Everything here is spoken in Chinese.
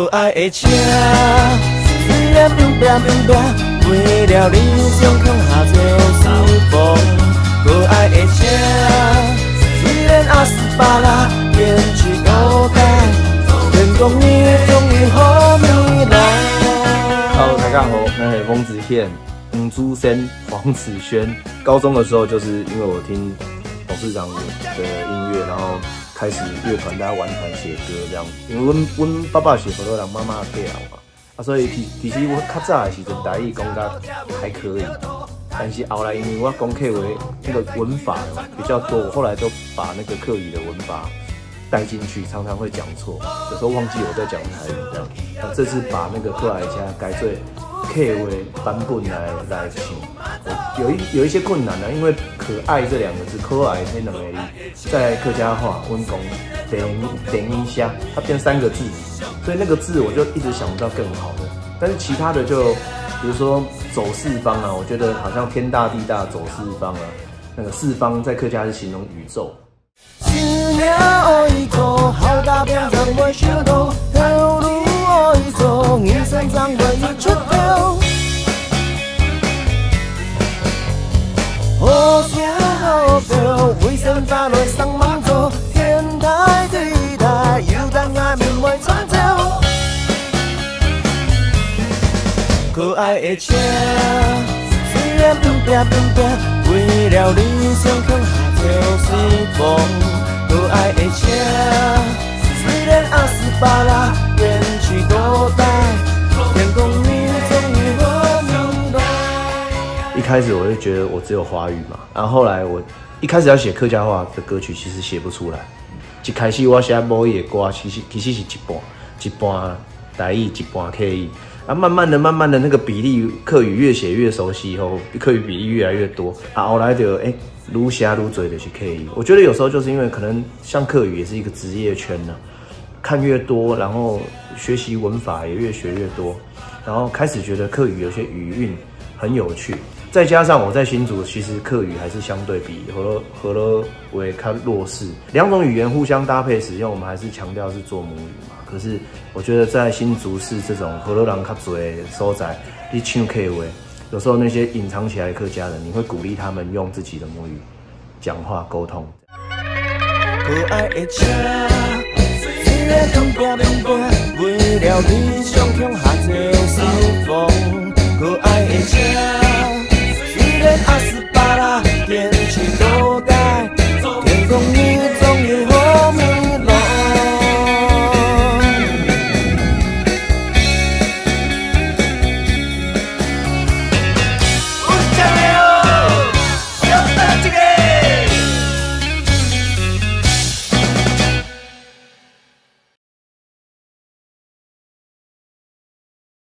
爱的车，虽然拼拼，为了理想扛下就是风。可爱的车，虽然阿斯巴拉坚持等待，天公你终于好未来。 Hello， 大家好，我是翁子宪、黄祖森、黄子轩。高中的时候，就是因为我听董事长的音乐，然后开始乐团，大家玩团写歌这样。因为阮爸爸是河洛人，妈妈嫁人嘛，所以其实我较早的时阵台语讲得还可以，但是后来因为我讲客话那个文法比较多，我后来都把那个客语的文法带进去，常常会讲错，有时候忘记我在讲台语这样。这次把那个可爱家改做客话版本来唱，有一些困难呢，因为可爱这两个字，可爱这两个字，在客家话温讲等一下，它变3个字，所以那个字我就一直想不到更好的。但是其他的就比如说走四方啊，我觉得好像天大地大走四方啊，那个四方在客家是形容宇宙。 新娘爱做，好大变成袂想到，条路爱做，人生总袂出头。好声好调，为生发来送梦做，天台地台，有等爱面袂长条。可爱的车，虽然拼拼，为了理想扛下就是风。可爱的车，虽然阿斯巴拉坚持等待，天公你终于好明白。 一开始我就觉得我只有华语嘛，然后后来我一开始要写客家话的歌曲，其实写不出来。一开始我写母语的歌，其实是一半台语，一半客语。啊，慢慢的，那个比例，客语越写越熟悉以后，客语比例越来越多。啊，后来就愈写愈多就是客语。我觉得有时候就是因为可能像客语也是一个职业圈呢，看越多，然后学习文法也越学越多，然后开始觉得客语有些语韵很有趣。再加上我在新竹，其实客语还是相对比河洛话较弱势。2种语言互相搭配使用，我们还是强调是做母语嘛。可是我觉得在新竹市这种河洛人较多的所在，你唱客话，有时候那些隐藏起来的客家人，你会鼓励他们用自己的母语讲话沟通。 可爱的车，虽然拼拼，为了理想扛下就是风。